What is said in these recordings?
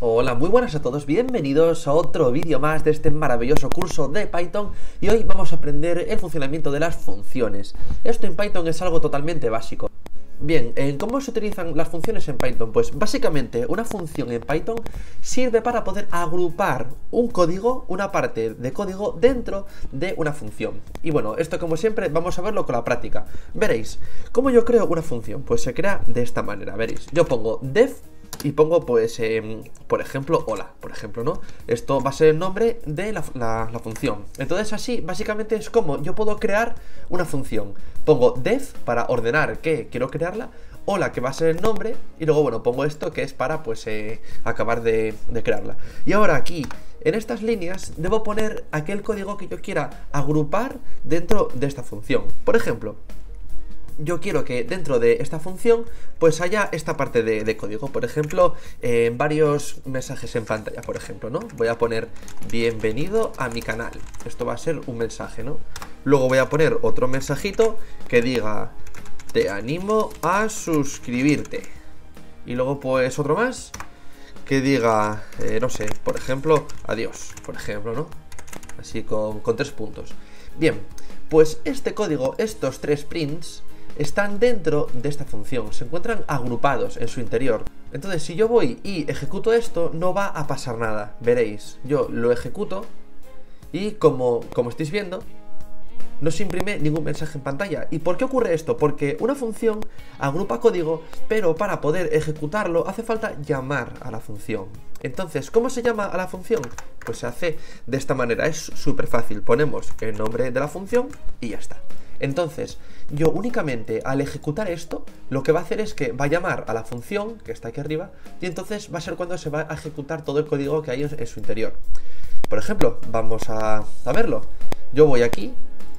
Hola, muy buenas a todos, bienvenidos a otro vídeo más de este maravilloso curso de Python y hoy vamos a aprender el funcionamiento de las funciones. Esto en Python es algo totalmente básico. Bien, ¿cómo se utilizan las funciones en Python? Pues básicamente una función en Python sirve para poder agrupar un código, una parte de código dentro de una función. Y bueno, esto como siempre vamos a verlo con la práctica. Veréis, ¿cómo yo creo una función? Pues se crea de esta manera, veréis. Yo pongo def y pongo pues, por ejemplo, hola, por ejemplo, ¿no? Esto va a ser el nombre de la función. Entonces así, básicamente es como yo puedo crear una función. Pongo def para ordenar que quiero crearla, hola que va a ser el nombre, y luego, bueno, pongo esto que es para, pues, acabar de crearla. Y ahora aquí, en estas líneas, debo poner aquel código que yo quiera agrupar dentro de esta función. Por ejemplo, yo quiero que dentro de esta función pues haya esta parte de código. Por ejemplo, varios mensajes en pantalla, por ejemplo, ¿no? Voy a poner bienvenido a mi canal. Esto va a ser un mensaje, ¿no? Luego voy a poner otro mensajito que diga te animo a suscribirte. Y luego pues otro más que diga, no sé, por ejemplo, adiós, por ejemplo, ¿no? Así con 3 puntos. Bien, pues este código, estos 3 prints están dentro de esta función, se encuentran agrupados en su interior. Entonces si yo voy y ejecuto esto, no va a pasar nada. Veréis, yo lo ejecuto y como estáis viendo, no se imprime ningún mensaje en pantalla. ¿Y por qué ocurre esto? Porque una función agrupa código, pero para poder ejecutarlo hace falta llamar a la función. Entonces, ¿cómo se llama a la función? Pues se hace de esta manera, es súper fácil. Ponemos el nombre de la función y ya está. Entonces, yo únicamente al ejecutar esto, lo que va a hacer es que va a llamar a la función, que está aquí arriba, y entonces va a ser cuando se va a ejecutar todo el código que hay en su interior. Por ejemplo, vamos a verlo. Yo voy aquí,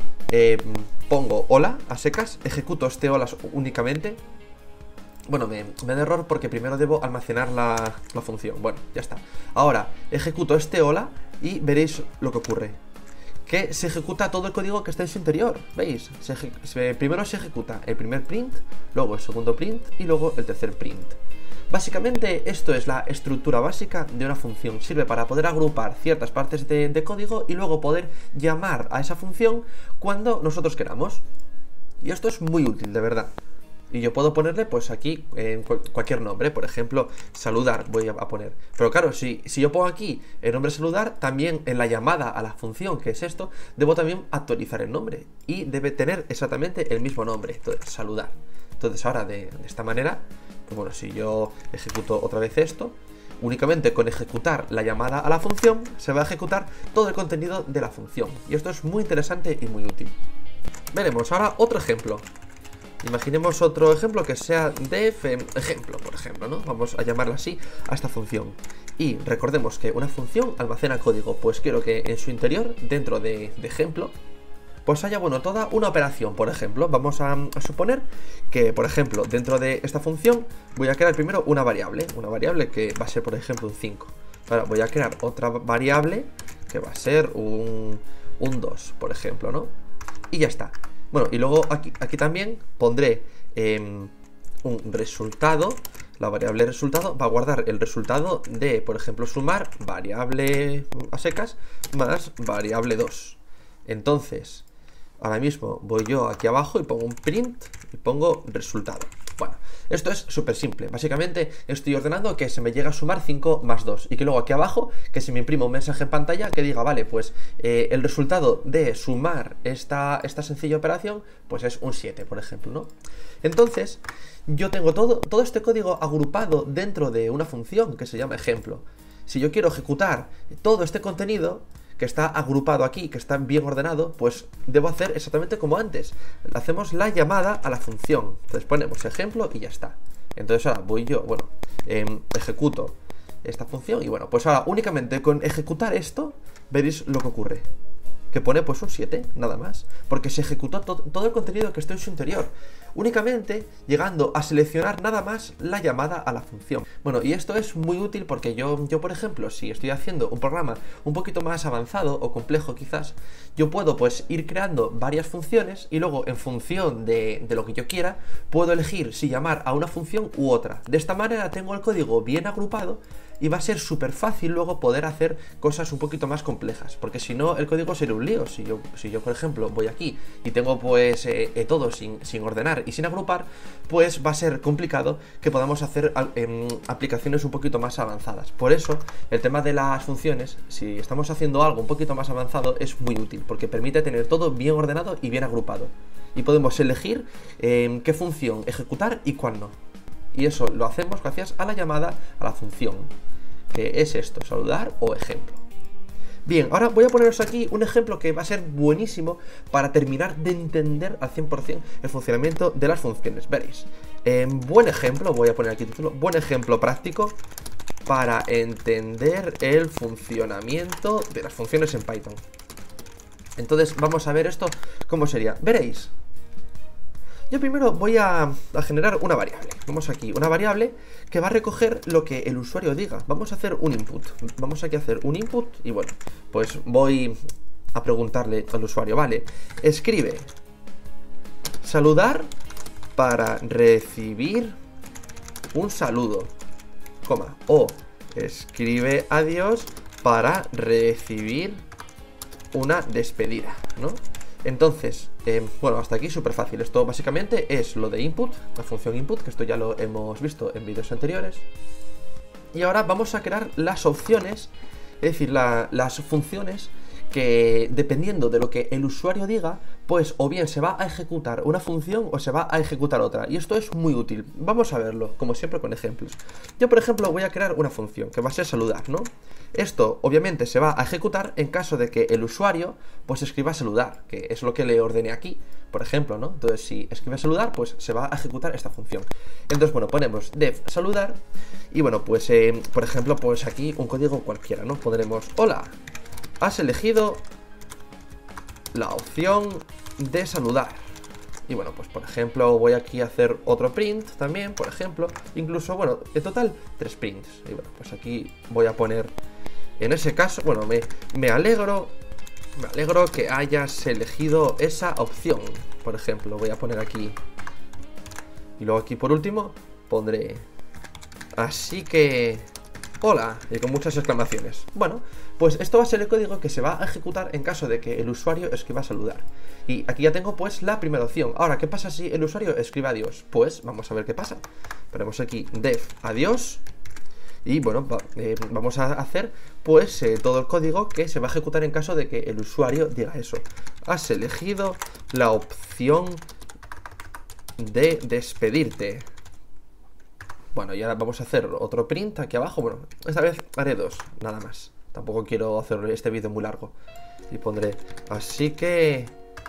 pongo hola a secas, ejecuto este hola únicamente. Bueno, me da error porque primero debo almacenar la función. Bueno, ya está. Ahora, ejecuto este hola y veréis lo que ocurre. Que se ejecuta todo el código que está en su interior. ¿Veis? Primero se ejecuta el primer print, luego el segundo print y luego el tercer print. Básicamente esto es la estructura básica de una función. Sirve para poder agrupar ciertas partes de código y luego poder llamar a esa función cuando nosotros queramos. Y esto es muy útil, de verdad. Y yo puedo ponerle pues aquí cualquier nombre, por ejemplo, saludar voy a poner. Pero claro, si yo pongo aquí el nombre saludar, también en la llamada a la función, que es esto, debo también actualizar el nombre. Y debe tener exactamente el mismo nombre, entonces saludar. Entonces ahora de esta manera, pues bueno, si yo ejecuto otra vez esto, únicamente con ejecutar la llamada a la función, se va a ejecutar todo el contenido de la función. Y esto es muy interesante y muy útil. Veremos ahora otro ejemplo. Imaginemos otro ejemplo que sea def ejemplo, por ejemplo, ¿no? Vamos a llamarla así a esta función. Y recordemos que una función almacena código, pues quiero que en su interior, dentro de ejemplo, pues haya, bueno, toda una operación. Por ejemplo, vamos a suponer que, por ejemplo, dentro de esta función voy a crear primero una variable que va a ser, por ejemplo, un 5. Ahora voy a crear otra variable que va a ser un 2, por ejemplo, ¿no? Y ya está. Bueno, y luego aquí también pondré un resultado. La variable resultado va a guardar el resultado de, por ejemplo, sumar variable a secas más variable 2. Entonces, ahora mismo voy yo aquí abajo y pongo un print y pongo resultado. Bueno, esto es súper simple. Básicamente estoy ordenando que se me llega a sumar 5 más 2 y que luego aquí abajo que se me imprima un mensaje en pantalla que diga, vale, pues el resultado de sumar esta sencilla operación pues es un 7, por ejemplo, ¿no? Entonces yo tengo todo este código agrupado dentro de una función que se llama ejemplo. Si yo quiero ejecutar todo este contenido que está agrupado aquí, que está bien ordenado, pues debo hacer exactamente como antes. Hacemos la llamada a la función. Entonces ponemos ejemplo y ya está. Entonces ahora voy yo, bueno, ejecuto esta función y bueno, pues ahora únicamente con ejecutar esto, veréis lo que ocurre. Que pone pues un 7, nada más. Porque se ejecutó todo el contenido que está en su interior. Únicamente llegando a seleccionar nada más la llamada a la función. Bueno, y esto es muy útil porque yo por ejemplo, si estoy haciendo un programa un poquito más avanzado o complejo quizás, yo puedo pues ir creando varias funciones y luego en función de lo que yo quiera, puedo elegir si llamar a una función u otra. De esta manera tengo el código bien agrupado y va a ser súper fácil luego poder hacer cosas un poquito más complejas, porque si no el código sería un lío. Si yo por ejemplo voy aquí y tengo pues todo sin ordenar y sin agrupar, pues va a ser complicado que podamos hacer aplicaciones un poquito más avanzadas. Por eso el tema de las funciones, si estamos haciendo algo un poquito más avanzado, es muy útil, porque permite tener todo bien ordenado y bien agrupado, y podemos elegir qué función ejecutar y cuál no. Y eso lo hacemos gracias a la llamada a la función, que es esto, saludar o ejemplo. Bien, ahora voy a poneros aquí un ejemplo que va a ser buenísimo para terminar de entender al 100% el funcionamiento de las funciones. Veréis, buen ejemplo, voy a poner aquí título, buen ejemplo práctico para entender el funcionamiento de las funciones en Python. Entonces vamos a ver esto cómo sería. Veréis, yo primero voy a generar una variable. Vamos aquí, una variable que va a recoger lo que el usuario diga. Vamos a hacer un input. Vamos aquí a hacer un input y bueno, pues voy a preguntarle al usuario, vale, escribe saludar para recibir un saludo, coma, o escribe adiós para recibir una despedida, ¿no? Entonces, bueno, hasta aquí súper fácil. Esto básicamente es lo de input, la función input, que esto ya lo hemos visto en vídeos anteriores. Y ahora vamos a crear las opciones, es decir, las funciones que, dependiendo de lo que el usuario diga, pues o bien se va a ejecutar una función o se va a ejecutar otra. Y esto es muy útil. Vamos a verlo, como siempre, con ejemplos. Yo, por ejemplo, voy a crear una función que va a ser saludar, ¿no? Esto, obviamente, se va a ejecutar en caso de que el usuario, pues, escriba saludar, que es lo que le ordené aquí, por ejemplo, ¿no? Entonces, si escribe saludar, pues se va a ejecutar esta función. Entonces, bueno, ponemos def saludar y, bueno, pues, por ejemplo, pues aquí un código cualquiera, ¿no? Pondremos, hola, has elegido la opción de saludar. Y bueno, pues por ejemplo voy aquí a hacer otro print también, por ejemplo. Incluso, bueno, en total 3 prints. Y bueno, pues aquí voy a poner, en ese caso, bueno, me alegro que hayas elegido esa opción. Por ejemplo, voy a poner aquí. Y luego aquí por último pondré, así que hola, y con muchas exclamaciones. Bueno, pues esto va a ser el código que se va a ejecutar en caso de que el usuario escriba saludar. Y aquí ya tengo pues la primera opción. Ahora, ¿qué pasa si el usuario escribe adiós? Pues vamos a ver qué pasa. Ponemos aquí def adiós. Y bueno, vamos a hacer pues todo el código que se va a ejecutar en caso de que el usuario diga eso. Has elegido la opción de despedirte. Bueno, y ahora vamos a hacer otro print aquí abajo. Bueno, esta vez haré 2, nada más. Tampoco quiero hacer este vídeo muy largo. Y pondré, así que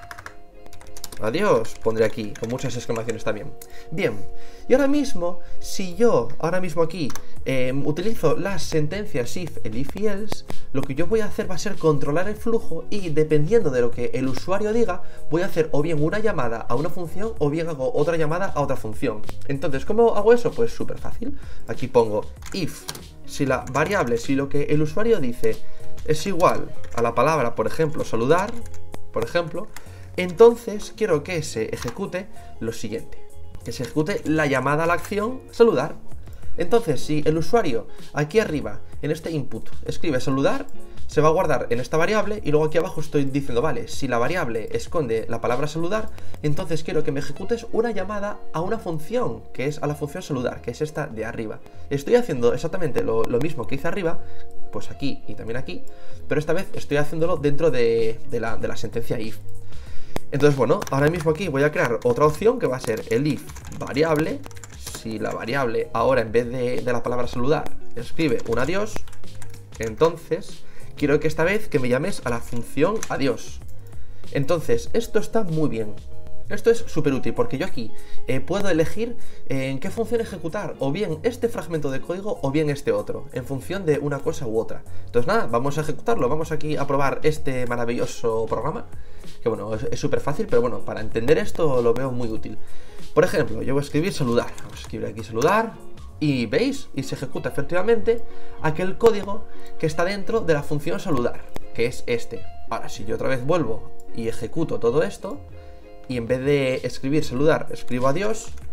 adiós, pondré aquí, con muchas exclamaciones también. Bien, y ahora mismo, si yo, ahora mismo aquí, utilizo las sentencias if, el if y else, lo que yo voy a hacer va a ser controlar el flujo y dependiendo de lo que el usuario diga, voy a hacer o bien una llamada a una función o bien hago otra llamada a otra función. Entonces, ¿cómo hago eso? Pues súper fácil. Aquí pongo if, si la variable, si lo que el usuario dice es igual a la palabra, por ejemplo, saludar, por ejemplo, entonces quiero que se ejecute lo siguiente, que se ejecute la llamada a la acción saludar. Entonces, si el usuario aquí arriba, en este input, escribe saludar, se va a guardar en esta variable y luego aquí abajo estoy diciendo, vale, si la variable esconde la palabra saludar, entonces quiero que me ejecutes una llamada a una función, que es a la función saludar, que es esta de arriba. Estoy haciendo exactamente lo mismo que hice arriba, pues aquí y también aquí, pero esta vez estoy haciéndolo dentro de la sentencia if. Entonces, bueno, ahora mismo aquí voy a crear otra opción que va a ser el if variable. Si la variable ahora en vez de la palabra saludar escribe un adiós, entonces quiero que esta vez que me llames a la función adiós. Entonces, esto está muy bien. Esto es súper útil porque yo aquí puedo elegir en qué función ejecutar, o bien este fragmento de código o bien este otro, en función de una cosa u otra. Entonces nada, vamos a ejecutarlo, vamos aquí a probar este maravilloso programa, que bueno, es súper fácil, pero bueno, para entender esto lo veo muy útil. Por ejemplo, yo voy a escribir saludar, vamos a escribir aquí saludar, y veis, y se ejecuta efectivamente aquel código que está dentro de la función saludar, que es este. Ahora, si yo otra vez vuelvo y ejecuto todo esto, y en vez de escribir saludar, escribo adiós,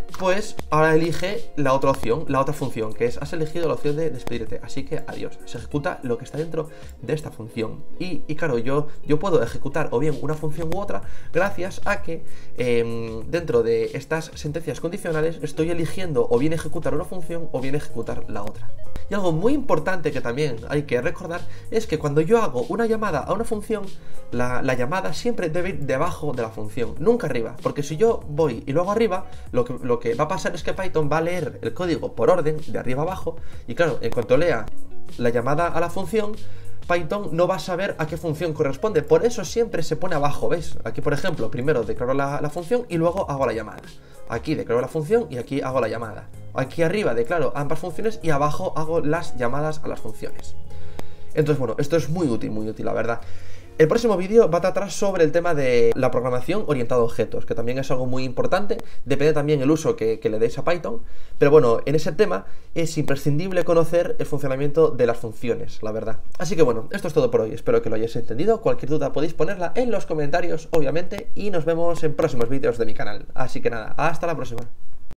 pues ahora elige la otra opción, la otra función, que es, has elegido la opción de despedirte, así que adiós. Se ejecuta lo que está dentro de esta función. Y claro, yo puedo ejecutar o bien una función u otra gracias a que dentro de estas sentencias condicionales estoy eligiendo o bien ejecutar una función o bien ejecutar la otra. Y algo muy importante que también hay que recordar es que cuando yo hago una llamada a una función, la llamada siempre debe ir debajo de la función, nunca arriba, porque si yo voy y lo hago arriba, lo que va a pasar es que Python va a leer el código por orden, de arriba abajo, y claro, en cuanto lea la llamada a la función, Python no va a saber a qué función corresponde, por eso siempre se pone abajo, ¿ves? Aquí, por ejemplo, primero declaro la función y luego hago la llamada. Aquí declaro la función y aquí hago la llamada. Aquí arriba declaro ambas funciones y abajo hago las llamadas a las funciones. Entonces, bueno, esto es muy útil, la verdad. El próximo vídeo va a tratar sobre el tema de la programación orientada a objetos, que también es algo muy importante, depende también el uso que le deis a Python, pero bueno, en ese tema es imprescindible conocer el funcionamiento de las funciones, la verdad. Así que bueno, esto es todo por hoy, espero que lo hayáis entendido, cualquier duda podéis ponerla en los comentarios, obviamente, y nos vemos en próximos vídeos de mi canal. Así que nada, hasta la próxima.